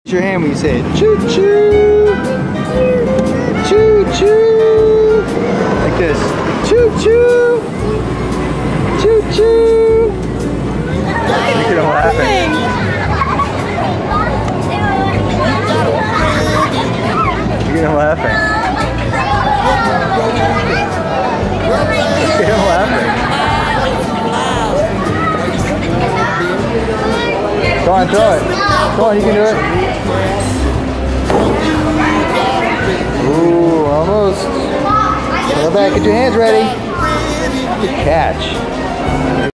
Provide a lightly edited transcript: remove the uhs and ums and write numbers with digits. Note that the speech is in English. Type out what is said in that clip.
Your hand when you say it. Choo choo. Choo choo. Like this. Choo choo. Choo choo. Look at him laughing. Look at him laughing. Look at him laughing. Go on, throw it. Come on, you can do it. Ooh, almost. Go back, get your hands ready. Good catch.